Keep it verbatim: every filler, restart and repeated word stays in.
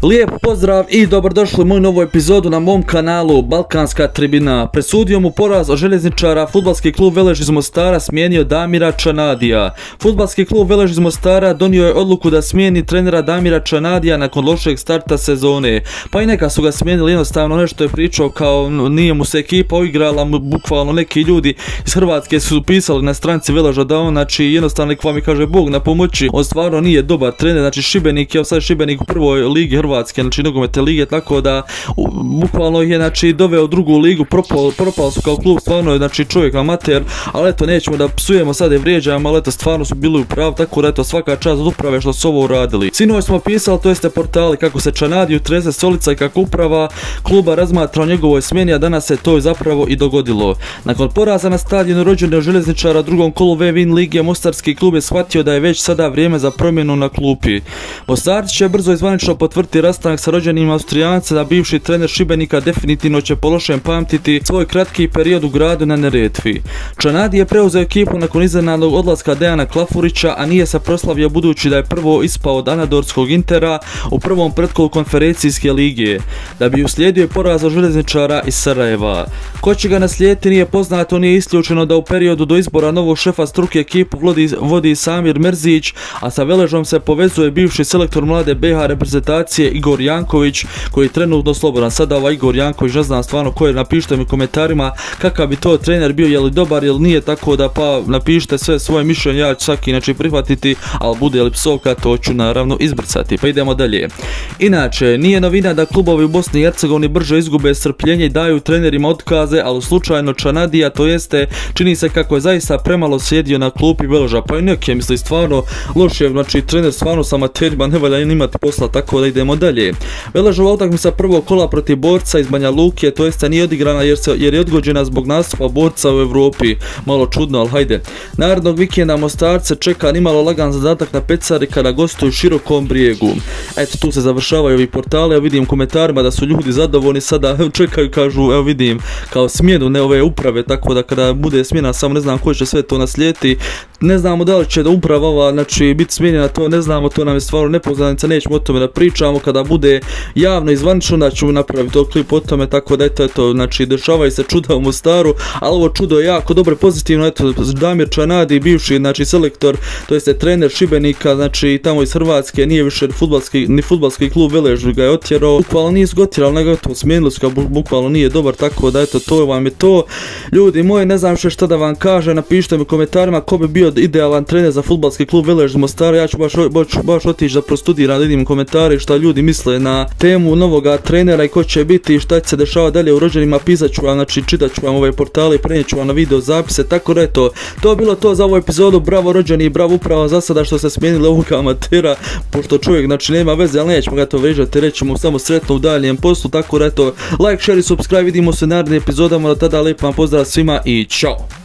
Lijep pozdrav i dobrodošli u moju novu epizodu na mom kanalu Balkanska tribina. Presudio mu poraz od Željezničara, fudbalski klub Velež iz Mostara smijenio Damira Čanadija. Fudbalski klub Velež iz Mostara donio je odluku da smijeni trenera Damira Čanadija nakon lošeg starta sezone. Pa i neka su ga smijenili, jednostavno nešto je pričao kao nije mu se ekipa uigrala, bukvalno neki ljudi iz Hrvatske su pisali na stranici Veleža da on, znači jednostavno nek vam mi kaže Bog na pomoći, on stvarno nije dobar trener, znači Šibenik je sad Šibenik u prvoj ligi Hrvatske, znači nogometne lige, tako da u, bukvalno je znači doveo drugu ligu, propao, propao su kao klub, stvarno je znači čovjek amater, ali eto nećemo da psujemo sad i vrijeđamo, ali eto stvarno su bili u pravu, tako da eto svaka čast od uprave što su ovo uradili. Sinoć smo pisali, to jeste portali, kako se Čanadiju trese stolica i kako uprava kluba razmatra o njegovoj smjeni, a danas se to zapravo i dogodilo. Nakon poraza na stadionu rođene Željezničara drugom kolu V-Win lige, mostarski klub je shvatio da je već sada vrijeme za promjenu na klupi. Mostarci će brzo i zvanično potvrditi rastanak sa rođenim Austrijancem, a bivši trener Šibenika definitivno će po lošem pamtiti svoj kratki period u gradu na Neretvi. Čanadi je preuzeo ekipu nakon iznenadnog odlaska Dejana Klafurića, a nije se proslavio budući da je prvo ispao od Anadorskog Intera u prvom pretkolu konferencijske lige, da bi uslijedio poraz od Željezničara iz Sarajeva. Ko će ga naslijediti nije poznato, nije isključeno da u periodu do izbora novog šefa struke ekipu vodi, vodi Samir Merzić, a sa Veležom se povezuje bivši selektor mlade B H reprezentacije Igor Janković, koji je trenutno slobodan. Sada ovaj Igor Janković, ne znam stvarno ko je, napišite mi u komentarima kakav bi to trener bio, je li dobar ili nije, tako da pa napišite sve svoje mišljenje, ja ću svaki znači prihvatiti, ali bude li psovka to ću naravno izbrcati. Pa idemo dalje. Inače, nije novina da klubovi u Bosni i Hercegovini brže izgube strpljenje i daju trenerima otkaze, ali slučajno Čanadija, to jeste, čini se kako je zaista premalo sjedio na klupi Veleža, pa i neke misli stvarno loše, znači trener stvarno sa amaterima ne valja imati posla, tako da idemo dalje. Veležova utakmica prvog kola protiv Borca iz Banja Luke, to jeste nije odigrana jer, se, jer je odgođena zbog nastupa Borca u Evropi, malo čudno, ali hajde. Narednog vikenda Mostarce čeka nimalo lagan zadatak na Pecari kada gostuju Širokom Brijegu. Eto, tu se završavaju ovi portali, ja vidim u komentarima da su ljudi zadovoljni, sada čekaju, kažu, evo vidim, kao smjenu ne ove uprave, tako da kada bude smjena samo ne znam ko će sve to naslijediti, ne znamo da li će da uprava ova, znači biti smjenjena, to ne znamo, to nam je stvarno nepoznanica, nećemo o tome da pričamo, kada bude javno i zvanično da ćemo napraviti to klip o tome, tako da eto, eto, znači dešavaju se čuda u Mostaru, ali ovo čudo je jako dobro, pozitivno, eto, Damir Čanadi, bivši, znači selektor, to jeste trener Šibenika, znači tamo iz Hrvatske, nije više fudbalski, ni fudbalski klub Velež ga je otjerao, bukvalno nije izgotirao, nego eto, smijenili su ga, bukvalno nije dobar, tako da eto, to vam je to. Ljudi moji, ne znam še šta da vam kaže, napišite mi u komentarima ko bi bio idealan trener za fudbalski klub Velež iz Mostara, ja ću baš, baš, baš otići da prostudiram, da vidim u komentari šta ljudi misle na temu novoga trenera i ko će biti i šta će se dešava dalje u rođenima, pisat ću vam, znači čitat ću vam ove portale i prenijet ću vam na video zapise, tako da eto, to je bilo to za ovu epizodu, bravo rođeni i bravo uprava za sada što se smijenili ovog amatera, pošto čovjek znači nema veze, ali nećemo ga to vrijeđati, reći mu samo sretno u daljem poslu, tako da eto, like, share i subscribe, vidimo se u narednim epizodama, do tada lijep vam pozdrav svima i čao!